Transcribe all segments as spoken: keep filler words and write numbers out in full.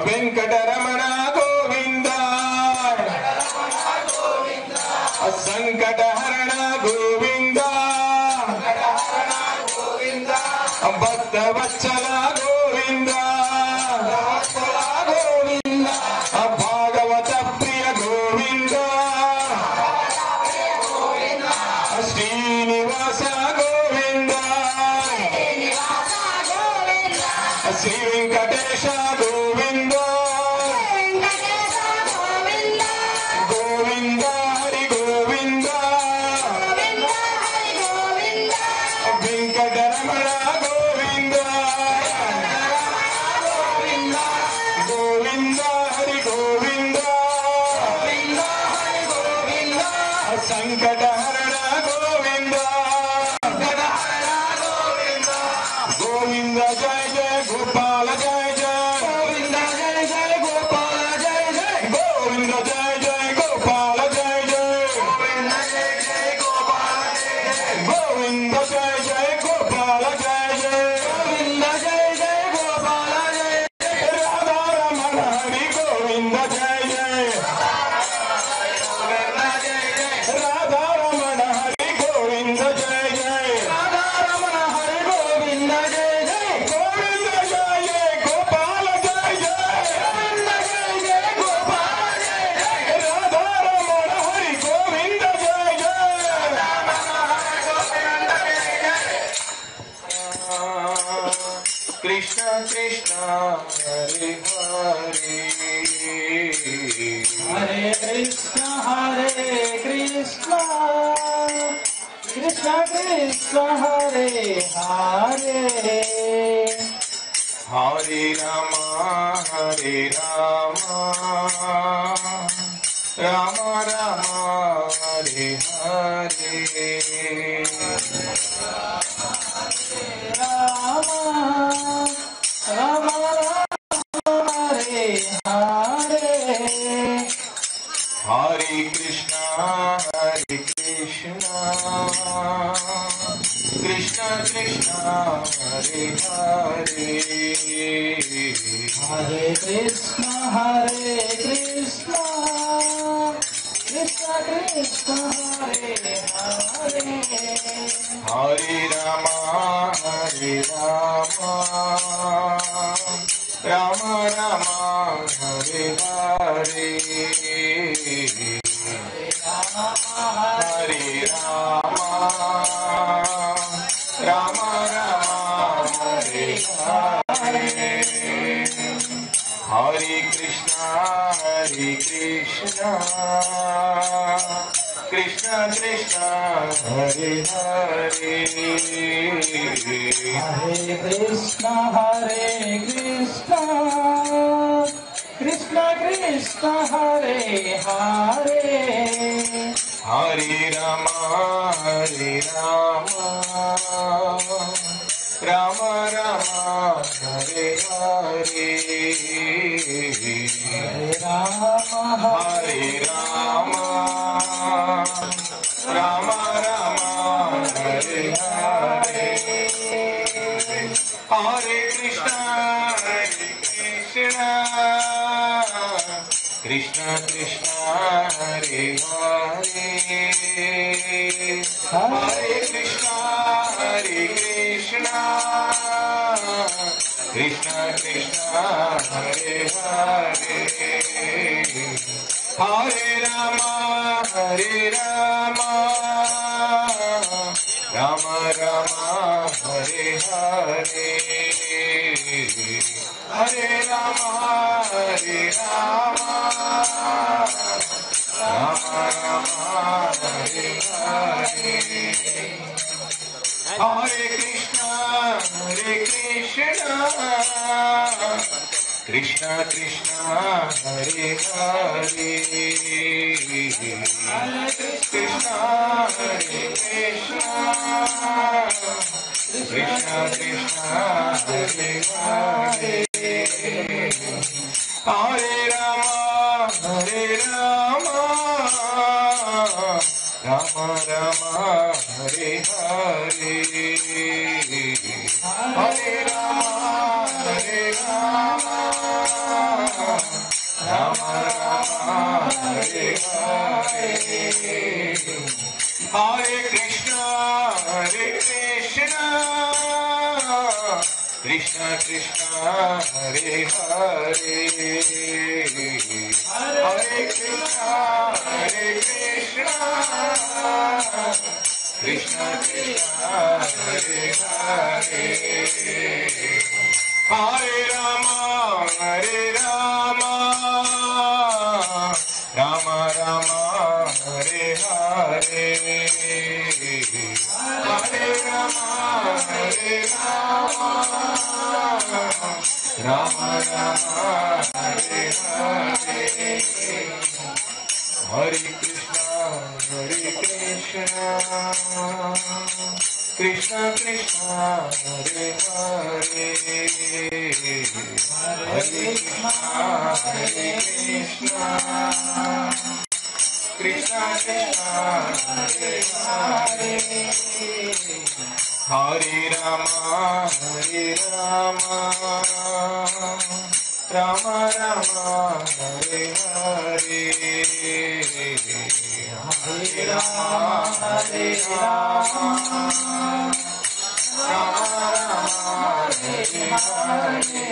వెంకటరమణ గోవింద సంకటహరణ గోవింద భక్తవత్సల గోవింద గోవింద భాగవత ప్రియ గోవింద శ్రీనివాస గోవింద శ్రీ వెంకటేశ గోవింద గోవింద హరి గోవింద వెంకటరమణ గోవింద గోవింద హరి గోవింద సంకటహరణ గోవింద గోవింద జయ జయ గోపాల జయ జయ గోవింద జయ జయ గోపాల జయ జయ గోవింద జయ జయ గోపాల జయ జయ గోవింద జయ జయ గోపాల జయ జయ గోవింద జయ జయ గోపాల జయ జయ రాధారమణ హరి గోవింద జయ జయ రాధారమణ హరి గోవింద జయ జయ రాధారమణ హరి గోవింద జయ జయ గోవింద జయ జయ గోపాల జయ జయ గోవింద జయ జయ గోపాల జయ జయ రాధారమణ హరి గోవింద జయ జయ Krishna Krishna Hare Hare Hare Krishna Hare Krishna Krishna Krishna Hare Hare Hare Rama Hare Rama Rama Rama Hare Hare Rama Rama Rama Hare Hare Hare Krishna Hare Krishna Krishna Krishna Hare Hare Hare Krishna Hare Krishna Krishna Krishna Hare Hare Hare Rama Hare Rama Rama Rama Hare Hare Hare Rama Rama Rama Hare Hare Hare Krishna Hare Krishna Krishna Krishna Hare Hare Hare Krishna Hare Krishna Krishna Krishna Hare Hare Hare Rama Hare Rama Rama Rama Hare Hare Hare Rama Hare Rama Rama Rama Hare Hare Hare Krishna Hare Krishna Krishna Krishna Hare Hare Hare Krishna Hare Krishna Krishna Krishna Hare Hare Hare Rama Hare Rama Rama Rama Hare Hare Hare Rama Hare Rama Rama Rama Hare Hare Hare Krishna Hare Krishna Krishna Krishna Hare Hare Krishna Hare Krishna Krishna Krishna Hare Hare Hare Rama Hare Rama Rama Rama Hare Hare Hare Rama Hare Rama Krishna Krishna Hare Hare Hare Krishna Hare Krishna Krishna Krishna Hare Hare Hare Rama Hare Rama Rama Rama Hare Hare Hare Rama Hare Rama Rama Rama Hare Hare Hare Krishna Hare Krishna Krishna Krishna Hare Hare Hare Krishna Hare Krishna Krishna Krishna Hare Hare Hare Rama Hare Rama Rama Rama Hare Hare Hare Rama Hare Rama Rama Rama Hare Hare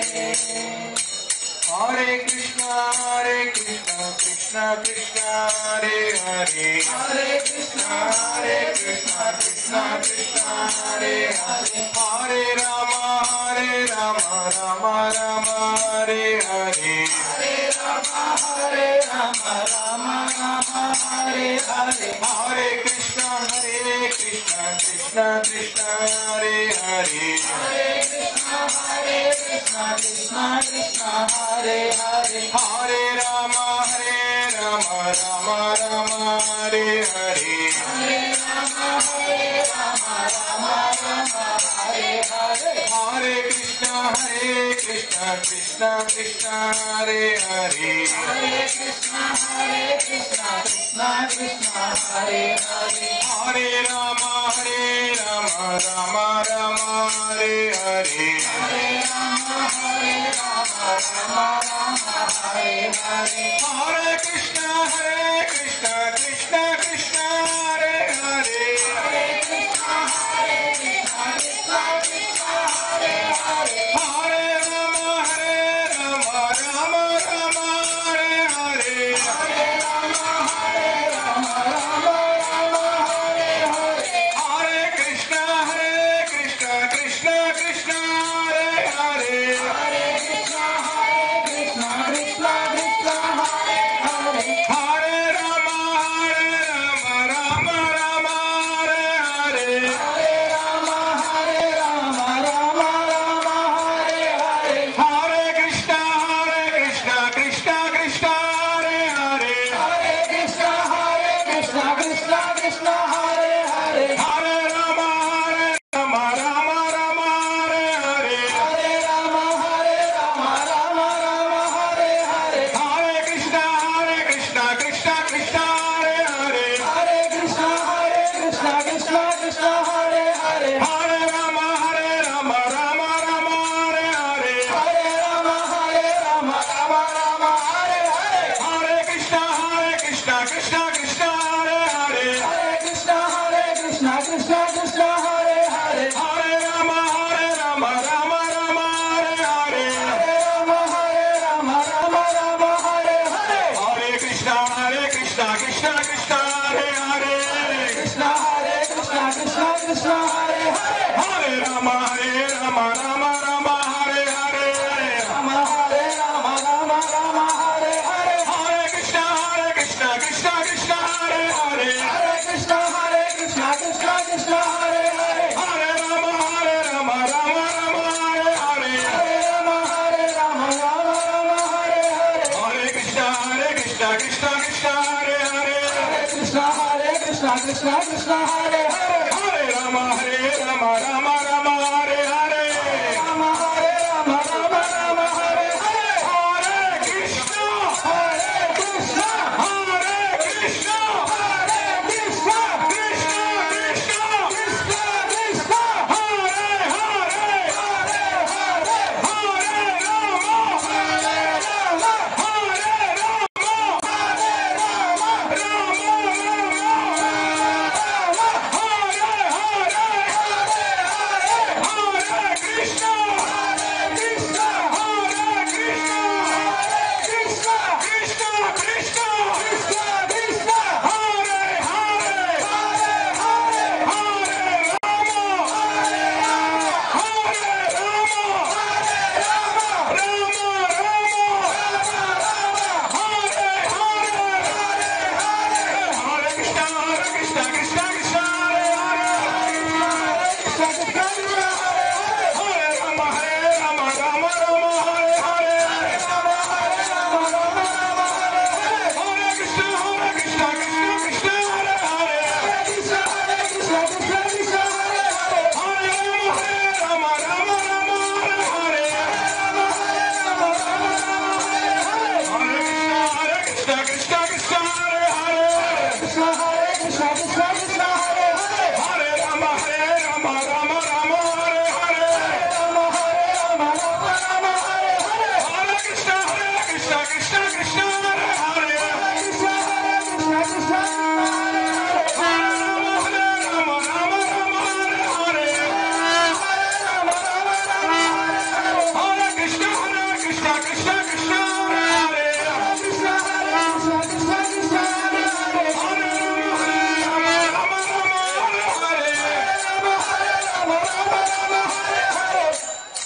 Hare Krishna Hare Krishna Krishna Krishna Hare Hare Hare Krishna Hare Krishna Krishna Krishna Hare Hare Hare Rama Hare Rama Rama Rama Hare Hare Hare Rama Hare Rama Rama Rama Hare Hare Hare Krishna Hare Krishna Krishna Krishna Hare Hare Hare Krishna Hare Krishna Krishna Krishna Hare Hare Hare Rama Hare Rama Rama Rama Hare Hare Hare Rama Hare Rama Rama Rama Hare Hare Hare Krishna Hare Krishna Krishna Krishna Hare Hare Hare Krishna Hare Krishna Krishna Krishna Hare Hare Hare Rama Hare Rama Rama Rama Hare Hare Hare Rama Hare Rama Rama Rama Hare Hare Hare Krishna Hare Krishna Krishna Krishna Hare Hare Hare Krishna Hare Krishna Krishna Krishna Hare Hare Hare Rama Hare Rama Rama Rama Hare Hare Hare Rama Hare Rama Rama Rama Hare Hare Hare Krishna Hare Krishna Krishna Krishna Hare Hare Hare Krishna Hare Krishna Krishna Krishna Hare Hare Hare Rama Hare Rama Rama Rama Hare Hare Hare Rama Hare Rama Rama Rama Hare Hare Hare Krishna Hare Krishna Krishna Krishna Hare Hare Hare Krishna Hare Krishna Krishna Krishna Hare Hare Hare Rama Hare Rama Rama Rama Hare Hare Hare Rama Hare Rama Rama Rama Hare Hare Hare Krishna Hare Krishna Krishna Krishna Hare Hare Hare Krishna Hare Krishna Krishna Krishna Hare Hare Hare Rama Hare Rama Rama Rama Hare Hare Hare Rama Hare Rama Rama Rama Hare Hare Hare Krishna Hare Krishna Krishna Krishna Hare Hare Hare Krishna Hare Krishna Krishna Krishna Hare Hare Hare Rama Hare Rama Rama Rama Hare Hare Hare Rama Hare Rama Rama Rama Hare Hare Hare Krishna Hare Krishna Krishna Krishna Hare Hare Krishna Hare Krishna Krishna Krishna Hare Hare Hare Rama Hare Rama Rama Rama Hare Hare Rama Hare Rama Rama Rama Hare Hare Hare Krishna Hare Krishna Krishna Krishna Hare Hare Hare Krishna Hare Krishna Krishna Krishna Hare Hare Hare Rama Hare Rama Rama Rama Hare Hare Hare Rama Hare Rama Rama Rama Hare Hare Hare Krishna Hare Krishna Krishna Krishna Hare Hare Hare Krishna Hare Krishna Krishna Krishna Hare Hare Hare Rama Hare Rama Rama Rama Hare Hare Rama Hare Rama Rama Rama Hare Hare Hare Krishna Hare Krishna Hare Krishna Hare Krishna Krishna Krishna Krishna Krishna Hare Hare Hare Hare Hare Rama Hare Rama Hare Rama Hare Rama Rama Rama Hare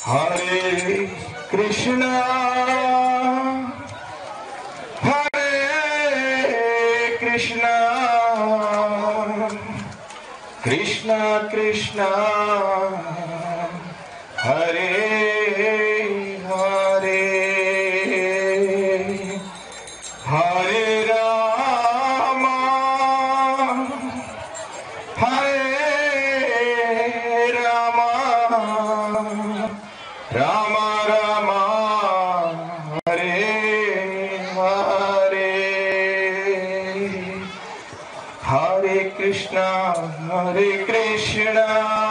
Hare Krishna, Hare Krishna, Krishna Krishna, Hare Hare, Hare Rama, Hare Rama, Rama Rama, Hare Hare, Hare Krishna, Hare Krishna,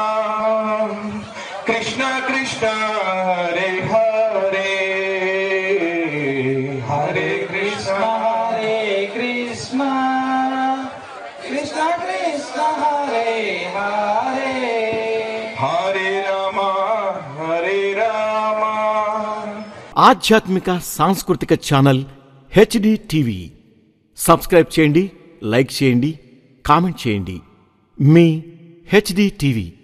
Krishna Krishna, Hare Hare, Hare Krishna, Hare Krishna, Krishna Krishna, Hare Hare, Hare Rama, Hare Rama. ఆధ్యాత్మిక సాంస్కృతిక channel HD TV subscribe చేయండి, like చేయండి, comment చేయండి. మీ HD TV.